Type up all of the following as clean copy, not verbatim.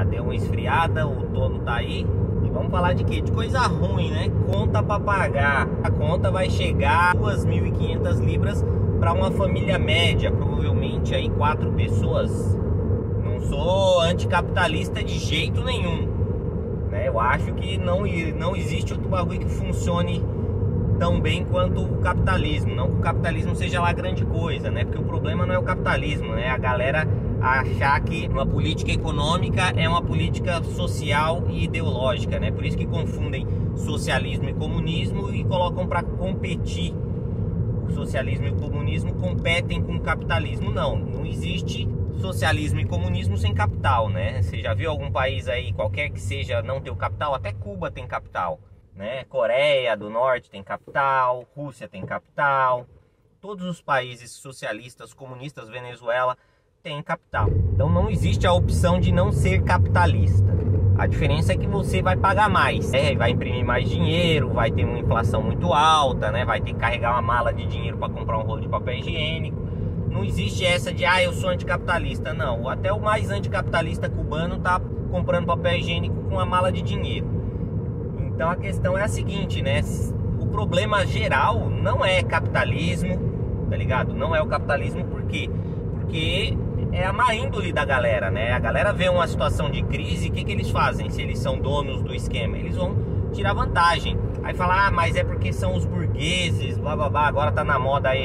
Já deu uma esfriada, o outono tá aí. E vamos falar de quê? De coisa ruim, né? Conta pra pagar. A conta vai chegar a 2.500 libras para uma família média, provavelmente aí 4 pessoas. Não sou anticapitalista de jeito nenhum, né? Eu acho que não existe outro bagulho que funcione tão bem quanto o capitalismo. Não que o capitalismo seja lá grande coisa, né? Porque o problema não é o capitalismo, né? A galera achar que uma política econômica é uma política social e ideológica, né? Por isso que confundem socialismo e comunismo e colocam para competir. O socialismo e o comunismo competem com o capitalismo. Não existe socialismo e comunismo sem capital, né? Você já viu algum país aí, qualquer que seja, não ter o capital? Até Cuba tem capital, né? Coreia do Norte tem capital, Rússia tem capital, todos os países socialistas, comunistas, Venezuela tem capital. Então não existe a opção de não ser capitalista. A diferença é que você vai pagar mais, né? Vai imprimir mais dinheiro, vai ter uma inflação muito alta, né? Vai ter que carregar uma mala de dinheiro para comprar um rolo de papel higiênico. Não existe essa de, eu sou anticapitalista. Não, até o mais anticapitalista cubano tá comprando papel higiênico com uma mala de dinheiro. Então a questão é a seguinte, né? O problema geral não é capitalismo, tá ligado? Não é o capitalismo, por quê? Porque é a má índole da galera, né? A galera vê uma situação de crise, o que eles fazem? Se eles são donos do esquema, eles vão tirar vantagem. Aí fala, mas é porque são os burgueses, blá blá blá. Agora tá na moda aí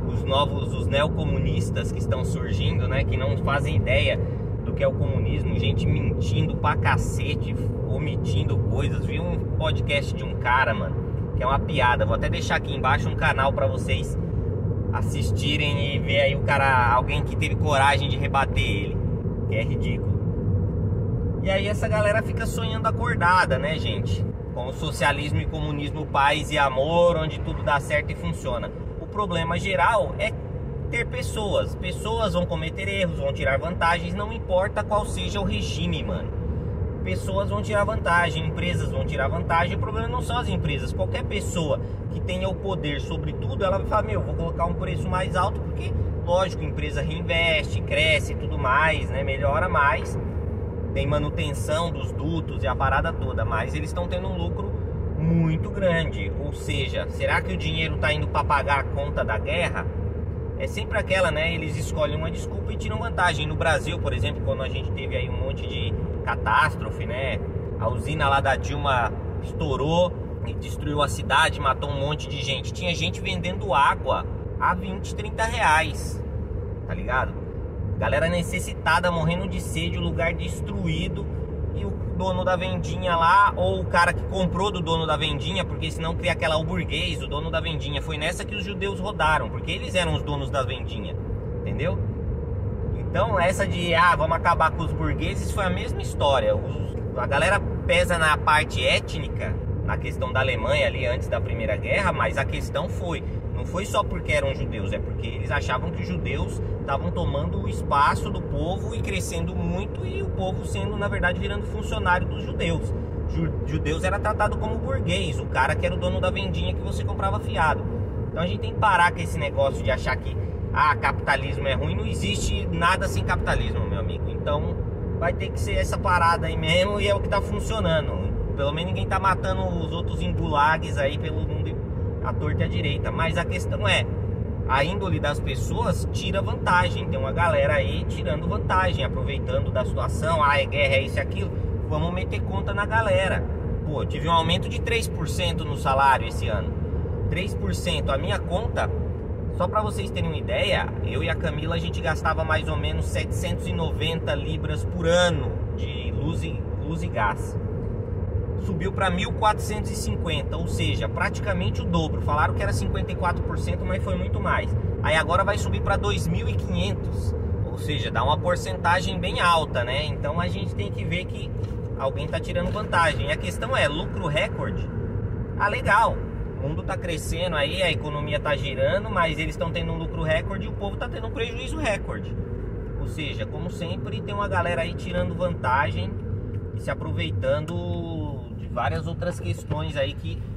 os neocomunistas que estão surgindo, né? Que não fazem ideia do que é o comunismo. Gente mentindo pra cacete, omitindo coisas. Vi um podcast de um cara, mano, que é uma piada. Vou até deixar aqui embaixo um canal pra vocês assistirem e ver aí o cara, alguém que teve coragem de rebater ele, que é ridículo. E aí essa galera fica sonhando acordada, né, gente? Com o socialismo e comunismo, paz e amor, onde tudo dá certo e funciona. O problema geral é ter pessoas. Pessoas vão cometer erros, vão tirar vantagens, não importa qual seja o regime, mano. Pessoas vão tirar vantagem, empresas vão tirar vantagem. O problema não são as empresas. Qualquer pessoa que tenha o poder sobre tudo, ela vai falar, vou colocar um preço mais alto, porque, lógico, a empresa reinveste, cresce e tudo mais, né? Melhora mais, tem manutenção dos dutos e a parada toda, mas eles estão tendo um lucro muito grande. Ou seja, será que o dinheiro está indo para pagar a conta da guerra? É sempre aquela, né? Eles escolhem uma desculpa e tiram vantagem. No Brasil, por exemplo, quando a gente teve aí um monte de catástrofe, né? A usina lá da Dilma estourou e destruiu a cidade, matou um monte de gente. Tinha gente vendendo água a 20, 30 reais, tá ligado? Galera necessitada, morrendo de sede, o lugar destruído. E o dono da vendinha lá, ou o cara que comprou do dono da vendinha, porque senão cria aquela, o burguês, o dono da vendinha. Foi nessa que os judeus rodaram, porque eles eram os donos da vendinha, entendeu? Então essa de, vamos acabar com os burgueses, foi a mesma história. A galera pesa na parte étnica, na questão da Alemanha ali antes da Primeira Guerra, mas a questão não foi só porque eram judeus, é porque eles achavam que os judeus estavam tomando o espaço do povo e crescendo muito, e o povo sendo, na verdade, virando funcionário dos judeus. Judeus era tratado como burguês, o cara que era o dono da vendinha que você comprava fiado. Então a gente tem que parar com esse negócio de achar que capitalismo é ruim. Não existe nada sem capitalismo, meu amigo. Então vai ter que ser essa parada aí mesmo, e é o que tá funcionando. Pelo menos ninguém tá matando os outros em gulags aí pelo mundo à torta e à direita. Mas a questão é, a índole das pessoas tira vantagem. Tem uma galera aí tirando vantagem, aproveitando da situação. É guerra, é isso e aquilo. Vamos meter conta na galera. Pô, tive um aumento de 3% no salário esse ano. 3%. A minha conta, só pra vocês terem uma ideia, eu e a Camila, a gente gastava mais ou menos 790 libras por ano de luz e gás. Subiu para 1.450, ou seja, praticamente o dobro. Falaram que era 54%, mas foi muito mais. Aí agora vai subir para 2.500, ou seja, dá uma porcentagem bem alta, né? Então a gente tem que ver que alguém tá tirando vantagem. E a questão é, lucro recorde. Legal, o mundo tá crescendo aí, a economia tá girando, mas eles estão tendo um lucro recorde e o povo tá tendo um prejuízo recorde. Ou seja, como sempre, tem uma galera aí tirando vantagem e se aproveitando várias outras questões aí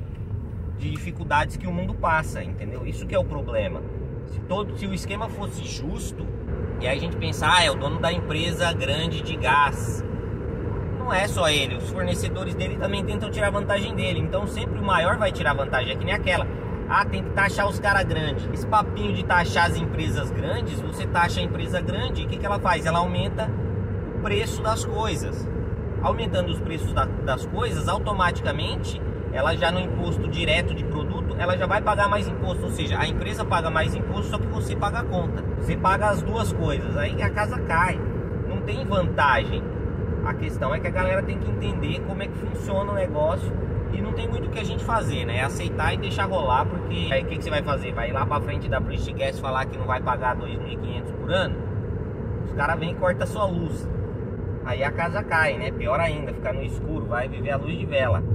de dificuldades que o mundo passa, entendeu? Isso que é o problema. Se o esquema fosse justo, e aí a gente pensa, é o dono da empresa grande de gás, não é só ele, os fornecedores dele também tentam tirar vantagem dele. Então sempre o maior vai tirar vantagem, é que nem aquela. Ah, tem que taxar os caras grandes. Esse papinho de taxar as empresas grandes, você taxa a empresa grande e o que ela faz? Ela aumenta o preço das coisas. Aumentando os preços das coisas, automaticamente, ela já no imposto direto de produto, ela já vai pagar mais imposto. Ou seja, a empresa paga mais imposto, só que você paga a conta. Você paga as duas coisas, aí a casa cai. Não tem vantagem. A questão é que a galera tem que entender como é que funciona o negócio. E não tem muito o que a gente fazer, né? É aceitar e deixar rolar, porque aí o que você vai fazer? Vai lá pra frente da British Gas falar que não vai pagar 2.500 por ano? Os caras vêm e cortam a sua luz. Aí a casa cai, né? Pior ainda, ficar no escuro, vai viver a luz de vela.